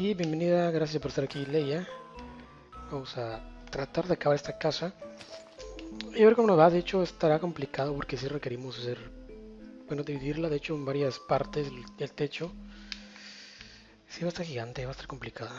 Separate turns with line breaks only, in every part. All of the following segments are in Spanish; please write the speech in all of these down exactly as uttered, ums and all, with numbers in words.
Y bienvenida, gracias por estar aquí, Leia. Vamos a tratar de acabar esta casa y a ver cómo nos va. De hecho, estará complicado porque sí requerimos hacer, bueno, dividirla de hecho en varias partes el, el techo. Sí va a estar gigante, va a estar complicada,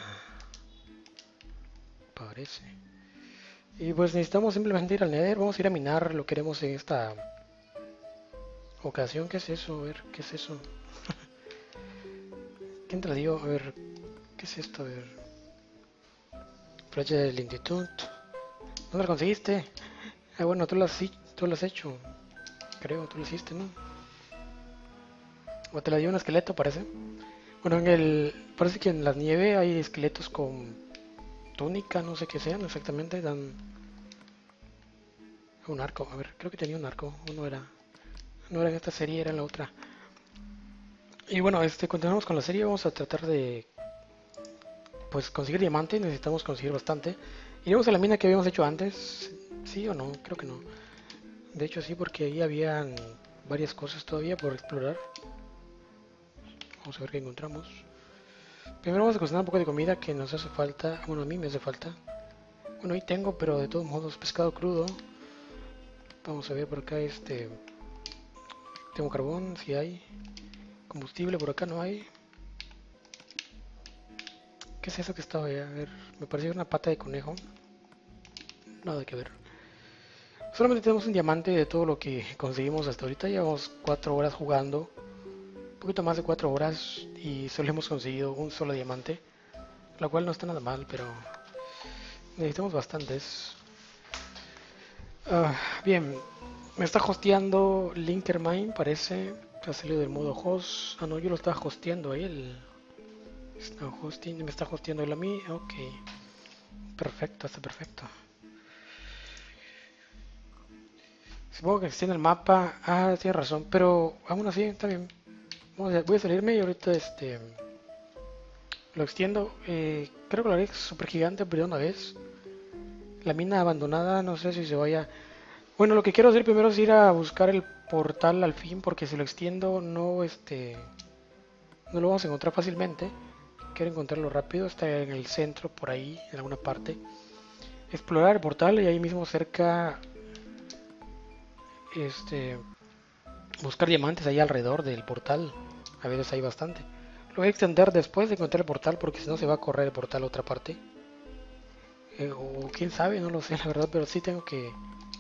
parece. Y pues necesitamos simplemente ir al Nether. Vamos a ir a minar, lo queremos en esta ocasión. ¿Qué es eso? A ver, ¿qué es eso? ¿Quién te la dio? A ver, ¿qué es esto? A ver, flecha de lentitud. ¿Dónde la conseguiste? Ah, bueno, tú lo has, tú lo has hecho. Creo, tú lo hiciste, ¿no? O te la dio un esqueleto, parece. Bueno, en el. Parece que en la nieve hay esqueletos con túnica, no sé qué sean exactamente. Dan un arco. A ver, creo que tenía un arco. Uno era. No era en esta serie, era en la otra. Y bueno, este, continuamos con la serie. Vamos a tratar de. Pues conseguir diamante. Necesitamos conseguir bastante. Iremos a la mina que habíamos hecho antes. ¿Sí o no? Creo que no. De hecho, sí, porque ahí habían varias cosas todavía por explorar. Vamos a ver qué encontramos. Primero vamos a cocinar un poco de comida que nos hace falta. Bueno, a mí me hace falta. Bueno, ahí tengo, pero de todos modos, pescado crudo. Vamos a ver por acá, este... Tengo carbón, si hay. Combustible por acá no hay. ¿Qué es eso que estaba ahí? A ver, me pareció una pata de conejo. Nada que ver. Solamente tenemos un diamante de todo lo que conseguimos hasta ahorita. Llevamos cuatro horas jugando. Un poquito más de cuatro horas. Y solo hemos conseguido un solo diamante. Lo cual no está nada mal, pero... necesitamos bastantes. Ah, bien, me está hosteando Linkermine, parece. Ha salido del modo host. Ah, no, yo lo estaba hosteando a él. Está hosting, me está hosteando él a mí. Ok, perfecto, está perfecto. Supongo que extiende el mapa. Ah, tiene razón, pero aún así está bien. Vamos a- voy a salirme y ahorita este lo extiendo. Eh, creo que lo haré super gigante, pero de una vez. La mina abandonada, no sé si se vaya. Bueno, lo que quiero hacer primero es ir a buscar el portal al fin, porque si lo extiendo no este no lo vamos a encontrar fácilmente. Quiero encontrarlo rápido, está en el centro, por ahí, en alguna parte. Explorar el portal y ahí mismo cerca, este, buscar diamantes ahí alrededor del portal. A veces hay bastante. Lo voy a extender después de encontrar el portal porque si no se va a correr el portal a otra parte. Eh, o quién sabe, no lo sé la verdad, pero sí tengo que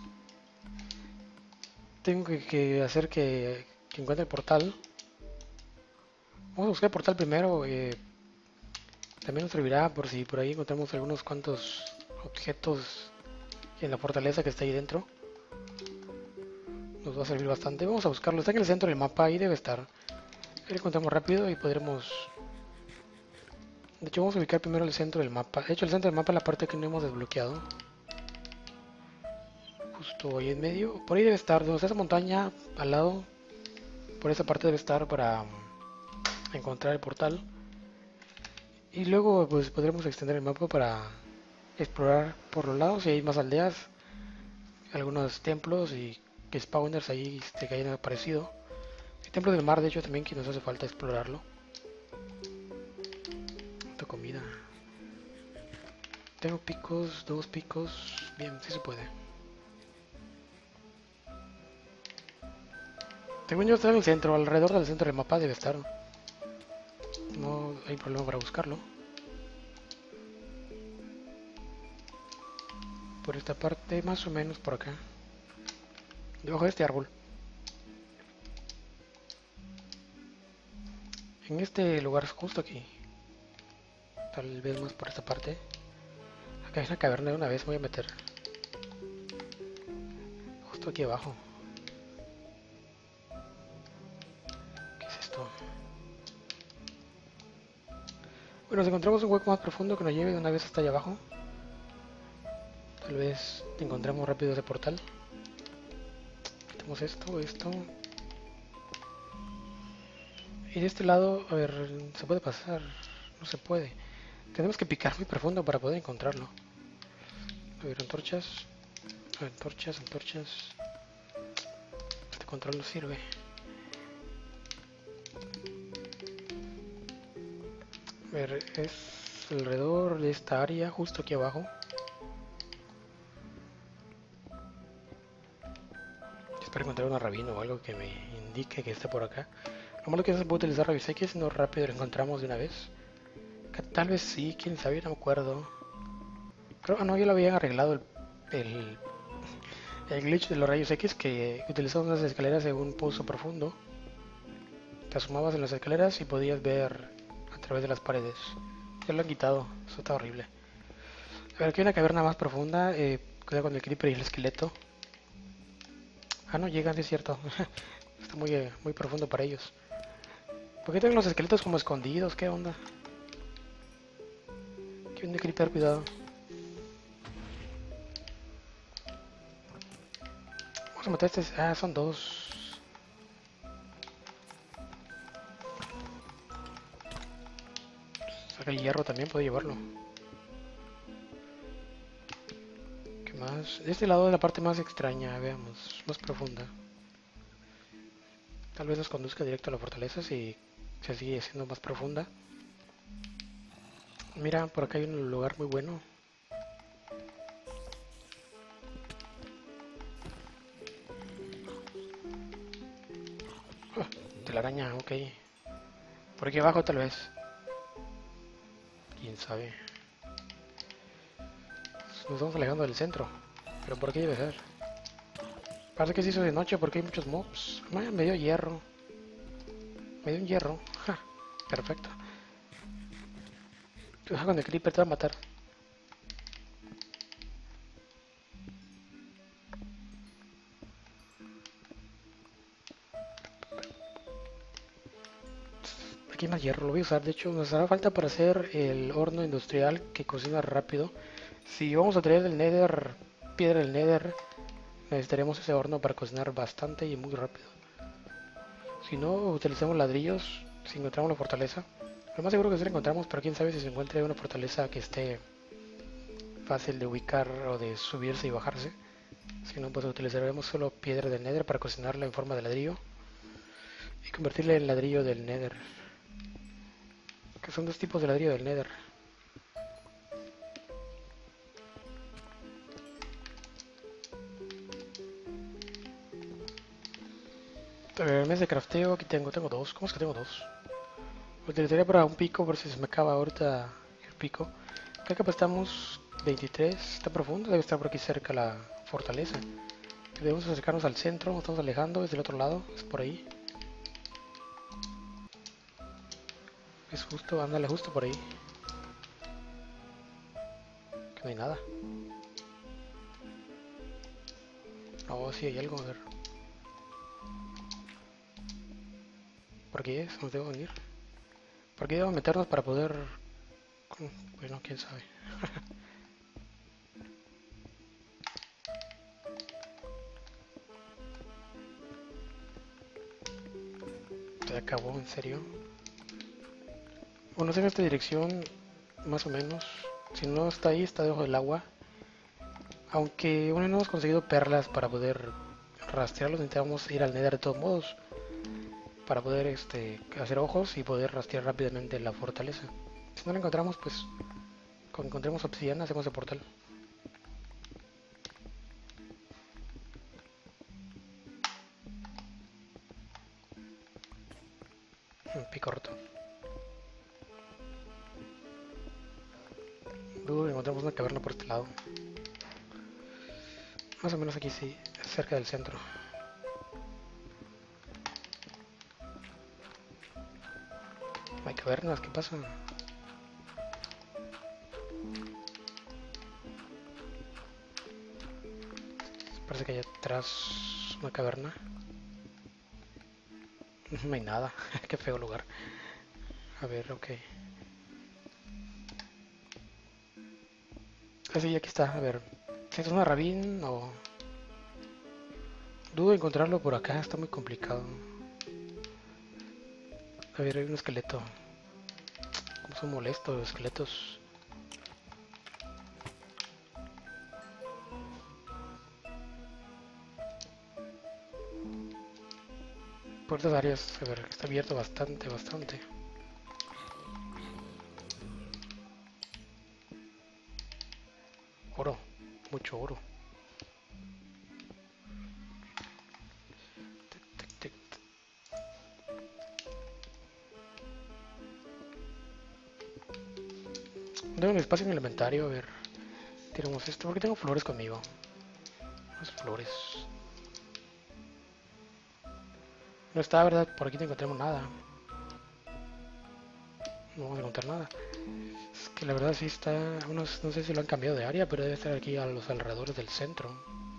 tengo que, que hacer que, que encuentre el portal. Vamos a buscar el portal primero. Eh, también nos servirá por si por ahí encontramos algunos cuantos objetos en la fortaleza que está ahí dentro. Nos va a servir bastante. Vamos a buscarlo. Está en el centro del mapa. Ahí debe estar. Ahí lo encontramos rápido y podremos... De hecho, vamos a ubicar primero el centro del mapa. De hecho, el centro del mapa es la parte que no hemos desbloqueado. Justo ahí en medio. Por ahí debe estar. Donde está esa montaña al lado. Por esa parte debe estar para um, encontrar el portal. Y luego pues podremos extender el mapa para explorar por los lados. Si hay más aldeas. Algunos templos y spawners ahí este, que hayan aparecido. El templo del mar, de hecho, también que nos hace falta explorarlo. Esta comida. Tengo picos, dos picos. Bien, sí se puede. Según yo está en el centro, alrededor del centro del mapa debe estar. No hay problema para buscarlo. Por esta parte, más o menos por acá. Debajo de este árbol. En este lugar, justo aquí. Tal vez más por esta parte. Acá hay una caverna de una vez, me voy a meter. Justo aquí abajo. ¿Qué es esto? Bueno, si encontramos un hueco más profundo que nos lleve de una vez hasta allá abajo. Tal vez encontremos rápido ese portal. Quitamos esto, esto. Y de este lado, a ver, ¿se puede pasar? No se puede. Tenemos que picar muy profundo para poder encontrarlo. A ver, antorchas. Antorchas, antorchas. Este control no sirve. A ver, es alrededor de esta área, justo aquí abajo. Espero encontrar una rabino o algo que me indique que esté por acá. Lo malo que no se puede utilizar rayos X, no rápido lo encontramos de una vez. Que tal vez sí, quién sabe, no me acuerdo. Creo que no, ya lo habían arreglado el, el, el glitch de los rayos X, que utilizamos las escaleras en un pozo profundo. Te asomabas en las escaleras y podías ver a través de las paredes. Ya lo han quitado, eso está horrible. A ver, aquí hay una caverna más profunda. Eh, cuidado con el creeper y el esqueleto. Ah, no llegan, sí es cierto. Está muy, eh, muy profundo para ellos. ¿Por qué tienen los esqueletos como escondidos? ¿Qué onda? Aquí viene el creeper, cuidado. Vamos a matar a este. Ah, son dos. Saca el hierro también, puede llevarlo. ¿Qué más? De este lado es la parte más extraña, veamos, más profunda. Tal vez nos conduzca directo a la fortaleza si se sigue siendo más profunda. Mira, por acá hay un lugar muy bueno. Oh, telaraña, ok. Por aquí abajo tal vez. Quién sabe. Nos estamos alejando del centro. Pero por aquí debe ser. Parece que se hizo de noche porque hay muchos mobs. Ah, me dio hierro. Me dio un hierro. Ja, perfecto. Cuidado con el creeper, te va a matar. Aquí hay más hierro, lo voy a usar. De hecho, nos hará falta para hacer el horno industrial que cocina rápido. Si vamos a traer el nether, piedra del nether, necesitaremos ese horno para cocinar bastante y muy rápido. Si no, utilizamos ladrillos si encontramos la fortaleza. Lo más seguro que sí la encontramos, pero quién sabe si se encuentre una fortaleza que esté fácil de ubicar o de subirse y bajarse. Si no, pues utilizaremos solo piedra del nether para cocinarla en forma de ladrillo y convertirla en ladrillo del nether, que son dos tipos de ladrillo del nether. A ver, mes de crafteo, aquí tengo, tengo dos. ¿Cómo es que tengo dos? Lo utilizaría para un pico, por si se me acaba ahorita el pico. Acá pues estamos veintitrés, está profundo, debe estar por aquí cerca la fortaleza. Debemos acercarnos al centro, nos estamos alejando, es del otro lado, es por ahí. Es justo, ándale, justo por ahí. Que no hay nada. Oh, sí hay algo, a ver. ¿Por qué es? ¿Nos debo venir? ¿Por qué debo meternos para poder...? Bueno, quién sabe. Se acabó, en serio. Bueno, sé en esta dirección, más o menos. Si no está ahí, está debajo del agua. Aunque bueno, no hemos conseguido perlas para poder rastrearlos, necesitamos ir al Nether de todos modos para poder este, hacer ojos y poder rastrear rápidamente la fortaleza. Si no la encontramos, pues cuando encontremos obsidiana hacemos el portal. Un pico roto. Dudo que encontramos una caverna por este lado. Más o menos aquí sí, cerca del centro. Hay cavernas, ¿qué pasa? Parece que hay atrás una caverna. No hay nada, qué feo lugar. A ver, ok. Ah, sí, aquí está, a ver. ¿Es una rabín o...? Dudo encontrarlo por acá, está muy complicado. A ver, hay un esqueleto. ¿Cómo son molestos los esqueletos? Por estas áreas, a ver, está abierto bastante, bastante. mucho oro. Tic, tic, tic. Tengo un espacio en el inventario, a ver. Tiramos esto, porque tengo flores conmigo. Las flores. No está, ¿verdad? Por aquí no encontramos nada. No vamos a encontrar nada. Es que la verdad sí está... Unos, no sé si lo han cambiado de área, pero debe estar aquí a los alrededores del centro.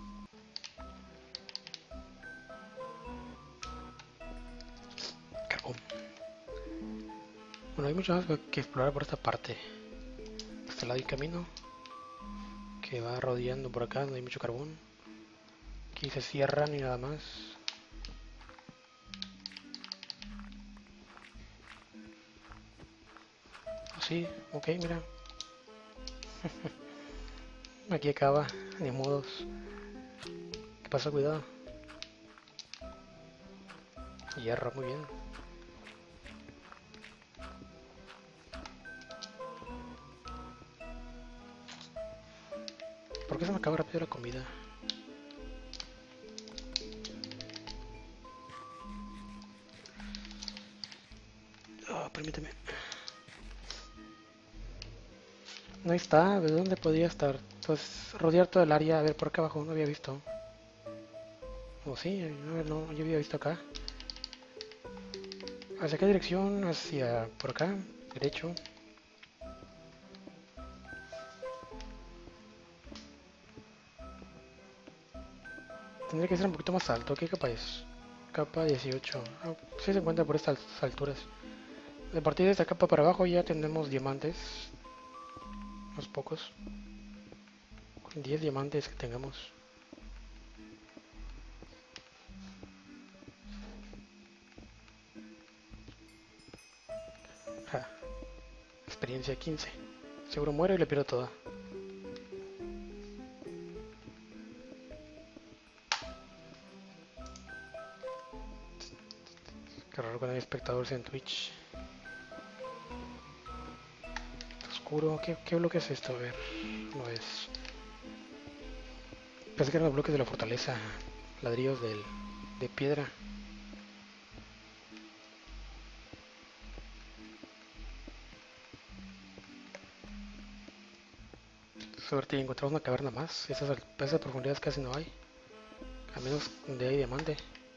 Carbón. Bueno, hay mucho más que explorar por esta parte. Este lado hay camino que va rodeando por acá, no hay mucho carbón. Aquí se cierran y nada más. Sí, ok, mira. Aquí acaba, ni modos. ¿Qué pasa? Cuidado. Hierro, muy bien. ¿Por qué se me acaba rápido la comida? Oh, permíteme. No está, ¿de dónde podría estar? Pues rodear todo el área, a ver por acá abajo, no había visto. Oh, sí, no, no, yo había visto acá. ¿Hacia qué dirección? Hacia por acá, derecho. Tendría que ser un poquito más alto, ¿qué capa es? Capa dieciocho. Ah, sí se encuentra por estas alturas. A partir de esta capa para abajo ya tenemos diamantes. Unos pocos. Con diez diamantes que tengamos. Ja, experiencia quince. Seguro muero y le pierdo toda. Qué raro que no hay espectadores en Twitch. Está oscuro. ¿Qué, qué bloque es esto? A ver. No es. Pensé que eran los bloques de la fortaleza. Ladrillos del, de piedra. Suerte y encontramos una caverna más. Esas, al- esas profundidades casi no hay. A menos donde hay diamante.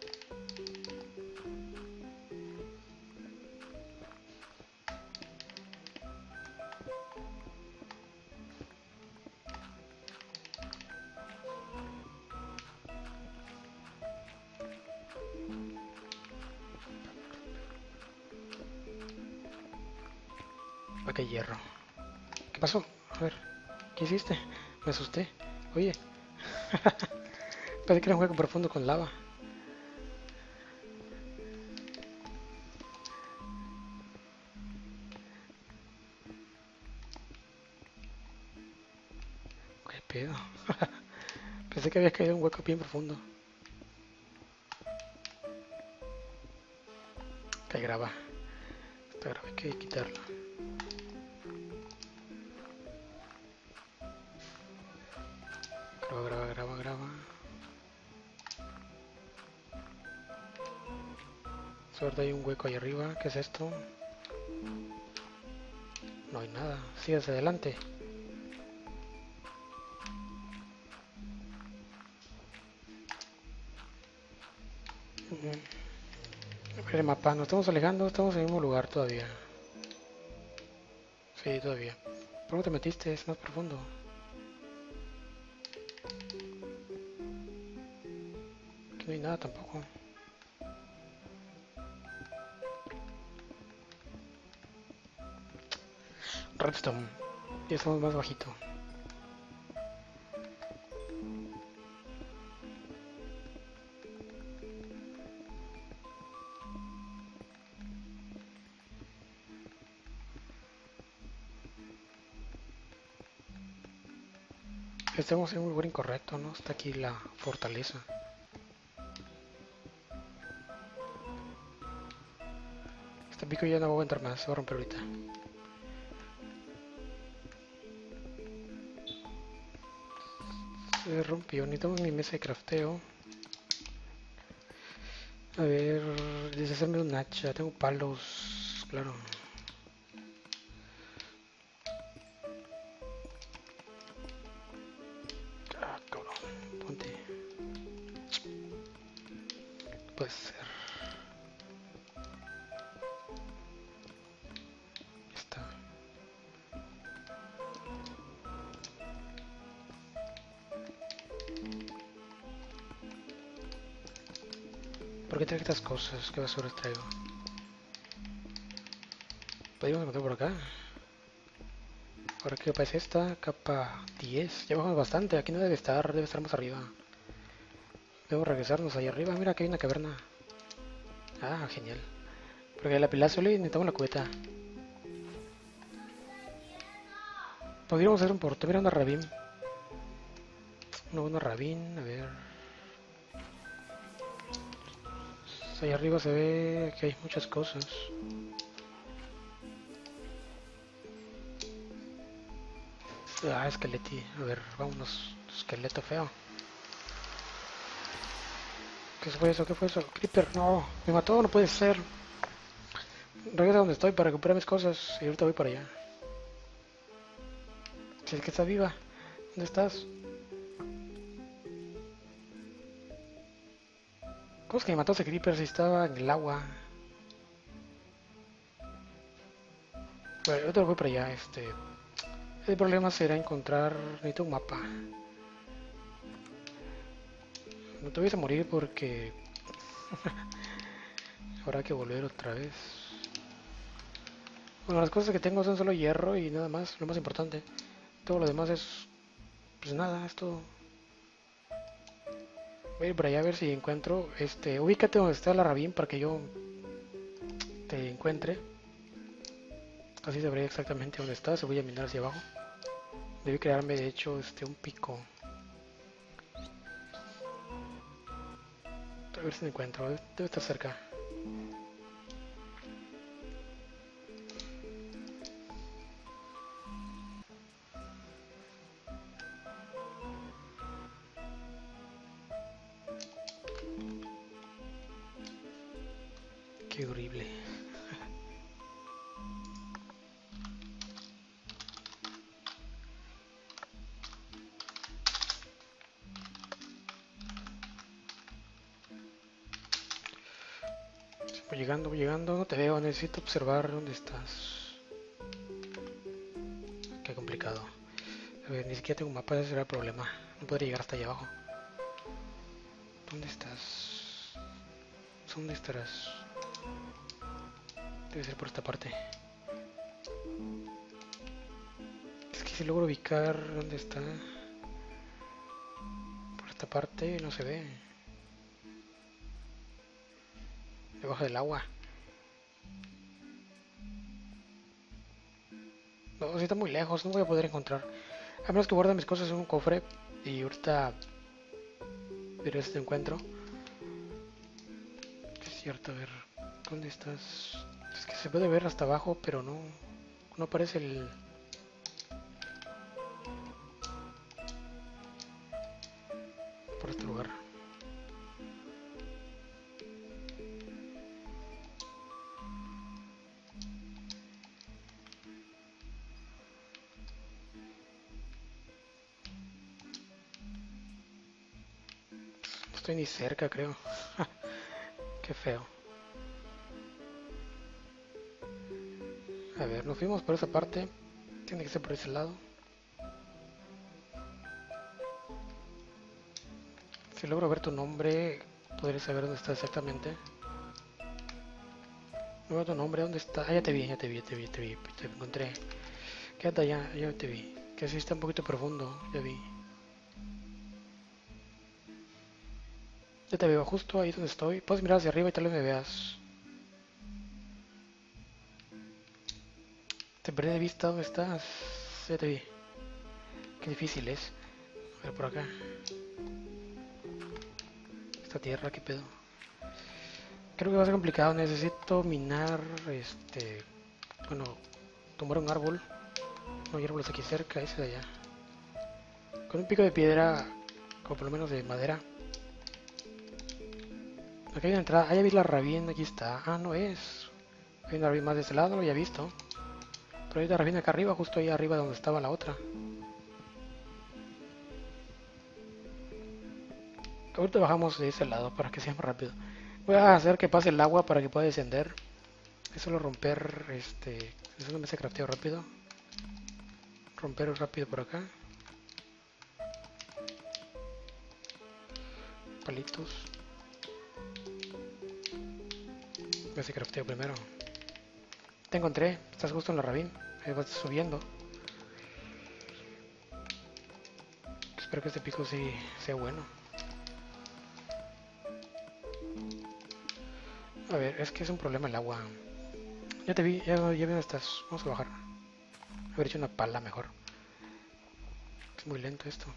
Acá hay hierro. ¿Qué pasó? A ver. ¿Qué hiciste? Me asusté. Oye. Pensé que era un juego profundo con lava. ¿Qué pedo? Pensé que había caído en un hueco bien profundo. Que graba. Esta grava hay que quitarla. Graba, graba, graba, graba. Suerte, hay un hueco ahí arriba. ¿Qué es esto? No hay nada. Sigue hacia adelante. A ver el mapa. Nos estamos alejando. Estamos en el mismo lugar todavía. Sí, todavía. ¿Por qué te metiste? Es más profundo. Aquí no hay nada tampoco. Redstone. Ya estamos más bajito. Estamos en un lugar incorrecto, ¿no? Está aquí la fortaleza. Este pico ya no va a aguantar más. Se va a romper ahorita. Se rompió, necesitamos mi mesa de crafteo. A ver, deshacerme de un hacha, tengo palos, claro. Ah, cabrón, ponte. Puede ser. Está. ¿Por qué traigo estas cosas? ¿Qué basura traigo? ¿Podríamos encontrar por acá? Ahora qué capa es esta, capa diez. Ya bajamos bastante, aquí no debe estar, debe estar más arriba. Debemos regresarnos ahí arriba, mira que hay una caverna. Ah, genial. Porque la pilázola necesitamos la cubeta. Podríamos hacer un portal, mira una rabín. Una buena rabín, a ver. Ahí arriba se ve que hay muchas cosas. Ah, esqueleti. A ver, vámonos. Esqueleto feo. ¿Qué fue eso? ¿Qué fue eso? Creeper, no. Me mató, no puede ser. Regresa donde estoy para recuperar mis cosas. Y ahorita voy para allá. Si es que está viva. ¿Dónde estás? ¿Cómo es que me mató ese creeper si estaba en el agua? Bueno, ahorita voy para allá. Este. El problema será encontrar. Necesito un mapa. No te vayas a morir porque habrá que volver otra vez. Bueno, las cosas que tengo son solo hierro y nada más, lo más importante. Todo lo demás es, pues nada, es todo. Voy a ir por allá a ver si encuentro, este, ubícate donde está la rabín para que yo te encuentre. Así sabré exactamente dónde estás, voy a mirar hacia abajo. Debí crearme de hecho este un pico. A ver si me encuentro, debe estar cerca. Qué horrible. Voy llegando, voy llegando, no te veo, necesito observar dónde estás. Qué complicado. A ver, ni siquiera tengo un mapa, ese será el problema. No podría llegar hasta allá abajo. ¿Dónde estás? ¿Dónde estarás? Debe ser por esta parte. Es que si logro ubicar dónde está. Por esta parte no se ve. Debajo del agua. No, si está muy lejos, no voy a poder encontrar. A menos que guarde mis cosas en un cofre. Y ahorita veré si te encuentro. Es cierto, a ver. ¿Dónde estás? Es que se puede ver hasta abajo, pero no. No aparece el. Por este lugar. No estoy ni cerca, creo. Qué feo. A ver, nos fuimos por esa parte. Tiene que ser por ese lado. Si logro ver tu nombre, podré saber dónde está exactamente. No veo tu nombre, ¿dónde está? Ah, ya te vi, ya te vi, ya te vi, ya te vi, te encontré. Quédate allá, ya te vi. Que sí está un poquito profundo, ya vi. Ya te veo, justo ahí donde estoy. Puedes mirar hacia arriba y tal vez me veas. Te perdí de vista, ¿dónde estás? Ya te vi. Qué difícil es. A ver por acá. Esta tierra, qué pedo. Creo que va a ser complicado, necesito minar, este, bueno, tumbar un árbol. No hay árboles aquí cerca, ese de allá. Con un pico de piedra como por lo menos de madera. Aquí hay una entrada. Ah, ya vi la rabina, aquí está. Ah, no es. Hay una rabina más de este lado, no lo había visto. Pero hay una rabina acá arriba, justo ahí arriba donde estaba la otra. Ahorita bajamos de ese lado para que sea más rápido. Voy a hacer que pase el agua para que pueda descender. Es solo romper, este... Es una mesa de crafteo rápido. Romper rápido por acá. Palitos. Mesa de crafteo primero. Te encontré, estás justo en la rabín. Ahí vas subiendo. Espero que este pico sí sea bueno. A ver, es que es un problema el agua. Ya te vi, ya, ya vi dónde estás. Vamos a bajar. Haber hecho una pala mejor. Es muy lento esto.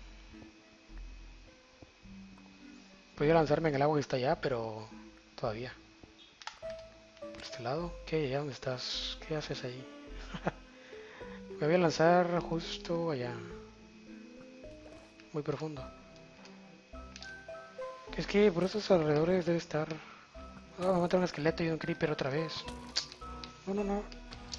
Podría lanzarme en el agua que está allá, pero todavía. Por este lado. ¿Qué? ¿Allá dónde estás? ¿Qué haces ahí? Me voy a lanzar justo allá. Muy profundo. Es que por esos alrededores debe estar... Oh, me va a matar un esqueleto y un creeper otra vez. No, no, no.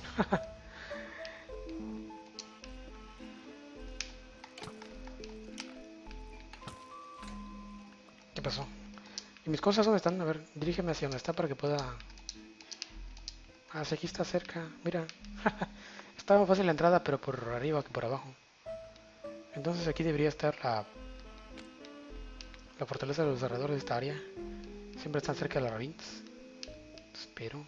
¿Qué pasó? ¿Y mis cosas dónde están? A ver, dirígeme hacia donde está para que pueda... Ah, sí, aquí está cerca. Mira. Estaba fácil la entrada, pero por arriba que por abajo. Entonces aquí debería estar la... La fortaleza de los alrededores de esta área. Siempre están cerca de las ravines. Espero.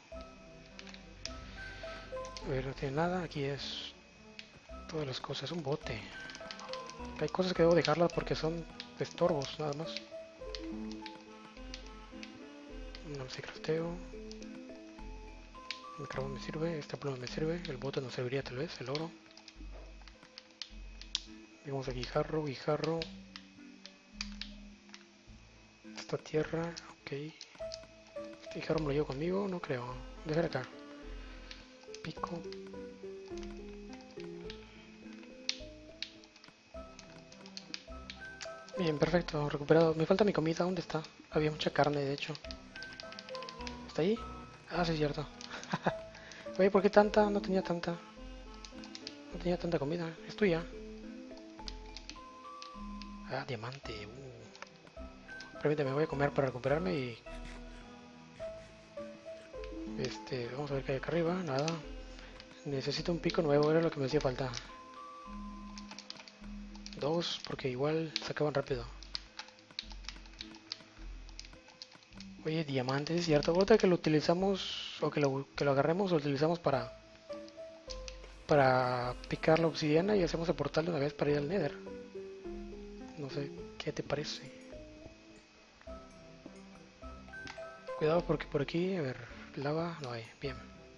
A ver, no tiene nada. Aquí es... Todas las cosas. Un bote. Hay cosas que debo dejarlas porque son estorbos, nada más. No sé, crafteo. El carbón me sirve, esta pluma me sirve, el bote nos serviría tal vez, el oro. Digamos aquí guijarro, guijarro. Esta tierra, ok. Este guijarro me lo llevo conmigo, no creo. Dejar acá. Pico. Bien, perfecto, recuperado. Me falta mi comida, ¿dónde está? Había mucha carne, de hecho. ¿Está ahí? Ah, sí, es cierto. Oye, ¿por qué tanta? No tenía tanta. No tenía tanta comida. Es tuya. Ah, diamante. Uh. Permíteme, voy a comer para recuperarme y... Este, vamos a ver qué hay acá arriba. Nada. Necesito un pico nuevo, era lo que me hacía falta. Dos, porque igual se acaban rápido. Oye, diamantes, es cierto. Ahorita que lo utilizamos, o que lo, que lo agarremos, lo utilizamos para... Para picar la obsidiana y hacemos el portal de una vez para ir al Nether. No sé, ¿qué te parece? Cuidado porque por aquí, a ver, lava no hay, bien.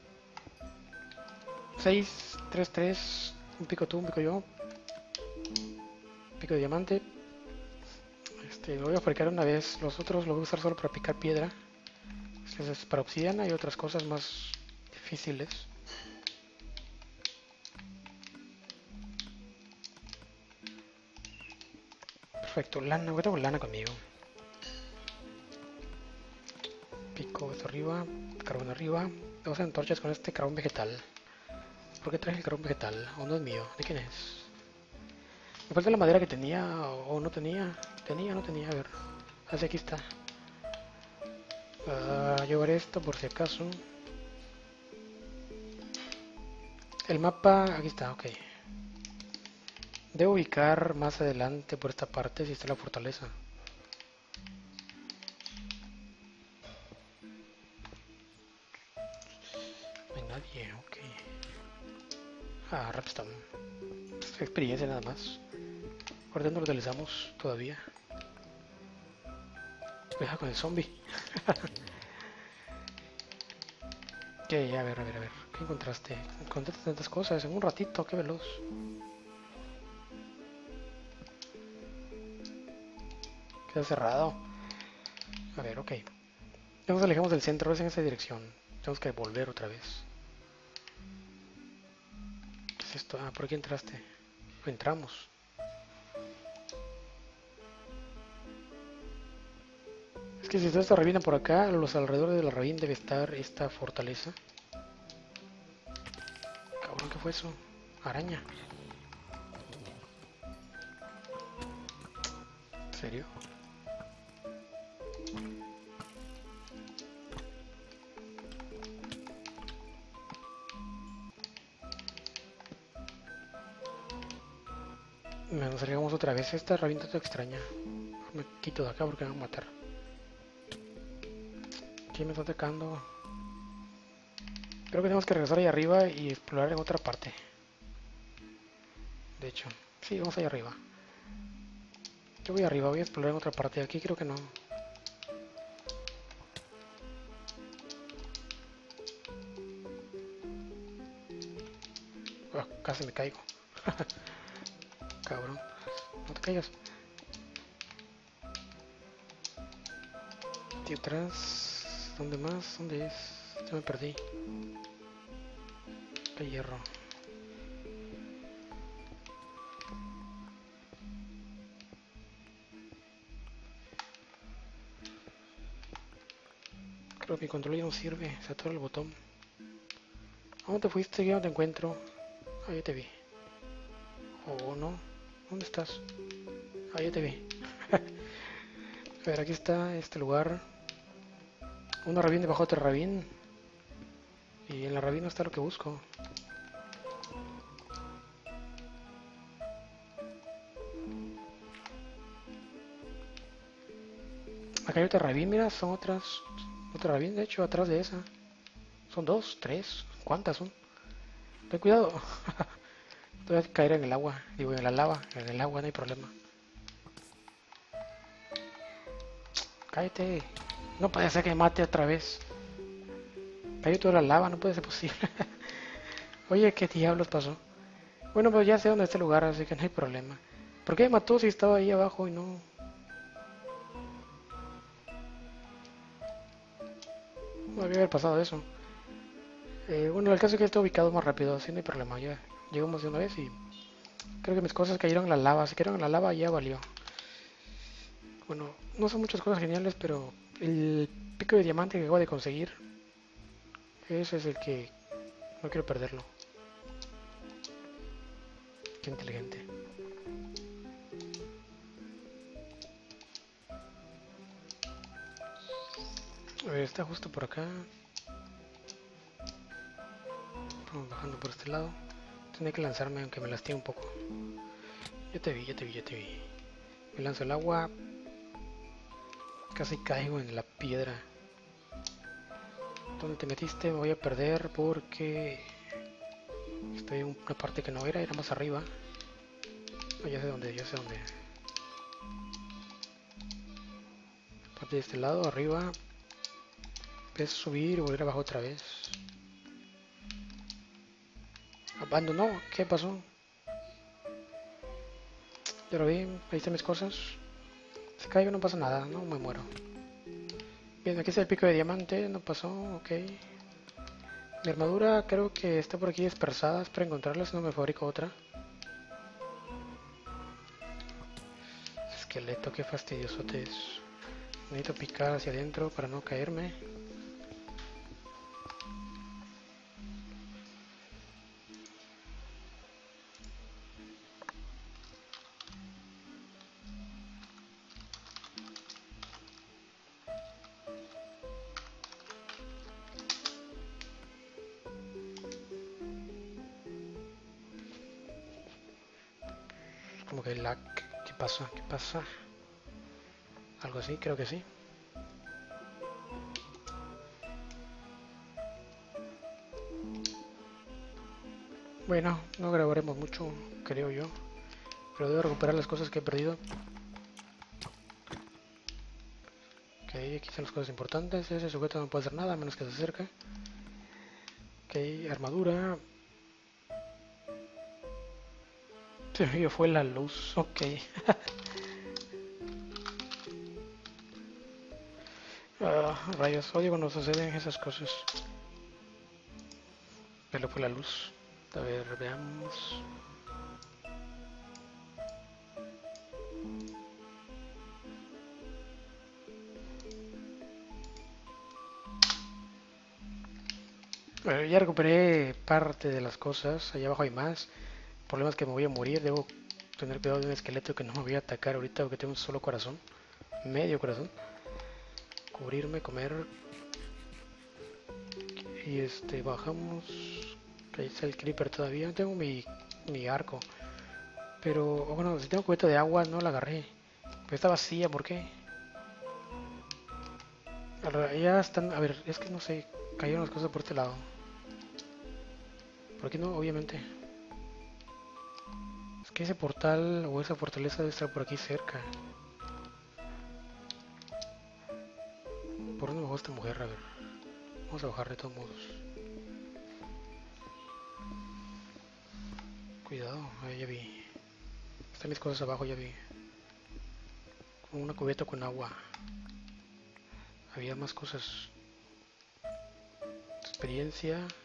seis, tres, tres, un pico tú, un pico yo. Pico de diamante. Este, lo voy a fabricar una vez, los otros lo voy a usar solo para picar piedra. Este es para obsidiana y otras cosas más difíciles. Perfecto, lana, voy a tengo lana conmigo. Pico esto arriba, carbón arriba. Dos antorchas con este carbón vegetal. ¿Por qué traje el carbón vegetal? ¿O no es mío? ¿De quién es? Me falta la madera que tenía o no tenía. Tenía o no tenía, a ver. Así aquí está. Uh, llevaré esto por si acaso. El mapa, aquí está, ok. Debo ubicar más adelante por esta parte si está la fortaleza. No hay nadie, ok. Ah, Rapstone. Es experiencia nada más. Ahorita no lo utilizamos todavía. Cuidado con el zombie. Ok, a ver, a ver, a ver. ¿Qué encontraste? Encontraste tantas cosas en un ratito, qué veloz. Queda cerrado. A ver, ok. Ya nos alejamos del centro, es en esa dirección. Tenemos que volver otra vez. ¿Qué es esto? Ah, por aquí entraste. Entramos. que si está esta ravina por acá, a los alrededores de la ravina debe estar esta fortaleza. Cabrón, ¿qué fue eso? Araña. ¿En serio? Nos acercamos otra vez. Esta ravina está extraña. Me quito de acá porque me van a matar. ¿Quién me está atacando? Creo que tenemos que regresar ahí arriba y explorar en otra parte. De hecho, sí, vamos ahí arriba. Yo voy arriba, voy a explorar en otra parte. Aquí creo que no. Oh, casi me caigo. Cabrón. No te caigas. Aquí atrás. ¿Dónde más? ¿Dónde es? Ya me perdí. Qué hierro. Creo que mi control ya no sirve. Se atora el botón. ¿A dónde te fuiste? Ya no te encuentro. Ah, ya te vi. Oh, no. ¿Dónde estás? Ah, ya te vi. A ver, aquí está este lugar. Una ravina debajo de otra ravina. Y en la ravina está lo que busco. Acá hay otra ravina, mira, son otras. Otra ravina, de hecho, atrás de esa. Son dos, tres. ¿Cuántas son? Ten cuidado. Te voy a caer en el agua. Digo, en la lava. En el agua no hay problema. Cállate. No puede ser que me mate otra vez. Cayó toda la lava, no puede ser posible. Oye, ¿qué diablos pasó? Bueno, pues ya sé dónde está el lugar, así que no hay problema. ¿Por qué me mató si estaba ahí abajo y no? No había haber pasado eso. Eh, bueno, el caso es que está ubicado más rápido, así no hay problema. Ya llegamos de una vez y creo que mis cosas cayeron en la lava. Si cayeron en la lava ya valió. Bueno, no son muchas cosas geniales, pero el pico de diamante que acabo de conseguir, ese es el que no quiero perderlo. Qué inteligente. A ver, está justo por acá. Vamos bajando por este lado. Tendré que lanzarme aunque me lastime un poco. Ya te vi, ya te vi, ya te vi. Me lanzo el agua. Casi caigo en la piedra. ¿Dónde te metiste? Me voy a perder porque estoy en una parte que no era, era más arriba. Oh, ya sé dónde, ya sé dónde. Parte de este lado, arriba. Es subir y volver abajo otra vez. Abandonó, ¿qué pasó? Ya lo vi, ahí están mis cosas. Si caigo no pasa nada, no me muero. Bien, aquí está el pico de diamante, no pasó, ok. Mi armadura creo que está por aquí dispersada, espero encontrarla, si no me fabrico otra. Esqueleto, qué fastidiosote es. Necesito picar hacia adentro para no caerme. Como que lag, ¿qué pasa? ¿Qué pasa? Algo así, creo que sí. Bueno, no grabaremos mucho, creo yo. Pero debo recuperar las cosas que he perdido. Ok, aquí están las cosas importantes. Ese sujeto no puede hacer nada a menos que se acerque. Ok, armadura. Se me fue la luz, ok. Ah, rayos, odio cuando suceden esas cosas. Se le fue la luz. A ver, veamos. Bueno, ya recuperé parte de las cosas. Allá abajo hay más. El problema es que me voy a morir. Debo tener cuidado de un esqueleto que no me voy a atacar ahorita porque tengo un solo corazón. Medio corazón. Cubrirme, comer. Y este, bajamos. Ahí está el creeper todavía. Tengo mi, mi arco. Pero, oh, bueno, si tengo cubeta de agua, no la agarré. Pero está vacía, ¿por qué? Ya están, a ver, es que no sé, cayeron las cosas por este lado. Por aquí no, obviamente. Es que ese portal o esa fortaleza debe estar por aquí cerca. ¿Por dónde bajó esta mujer? A ver, vamos a bajar de todos modos. Cuidado, ahí ya vi. Están mis cosas abajo, ya vi. Una cubeta con agua. Había más cosas. Experiencia.